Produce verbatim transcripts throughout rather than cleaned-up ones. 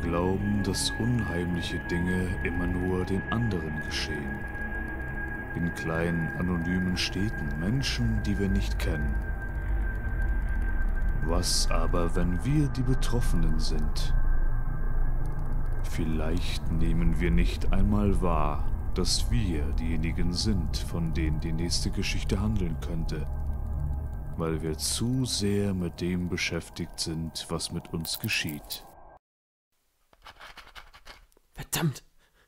glauben, dass unheimliche Dinge immer nur den anderen geschehen. In kleinen, anonymen Städten, Menschen, die wir nicht kennen. Was aber, wenn wir die Betroffenen sind? Vielleicht nehmen wir nicht einmal wahr, dass wir diejenigen sind, von denen die nächste Geschichte handeln könnte, weil wir zu sehr mit dem beschäftigt sind, was mit uns geschieht. Verdammt!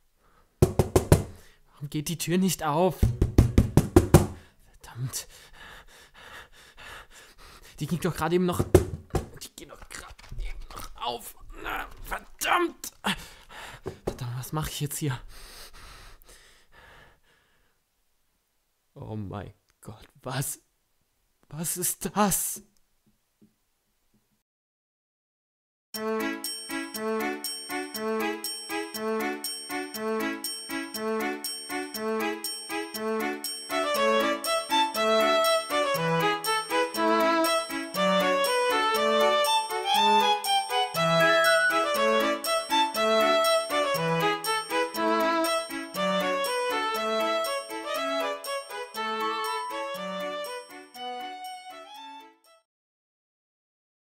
Warum geht die Tür nicht auf? Verdammt! Die ging doch gerade eben noch... Die ging doch gerade eben noch auf. Na, verdammt! Verdammt, was mache ich jetzt hier? Oh mein Gott, was? Was ist das?